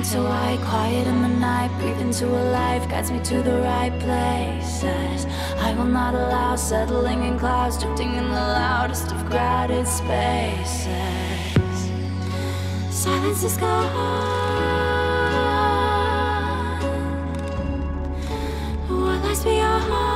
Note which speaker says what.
Speaker 1: to white, quiet in the night, breathe into a life, guides me to the right places. I will not allow settling in clouds, drifting in the loudest of crowded spaces. Silence is gone. What lies beyond?